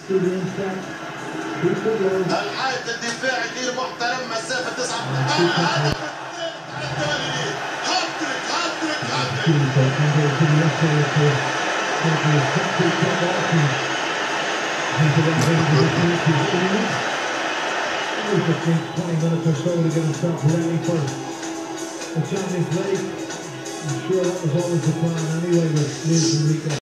الحائط الدفاعي غير محترم، مسافة 9 هدف هاتريك هاتريك It 20 minutes or so to get himself ready for the Champions League. I'm sure that was always the plan anyway with Luis Enrique.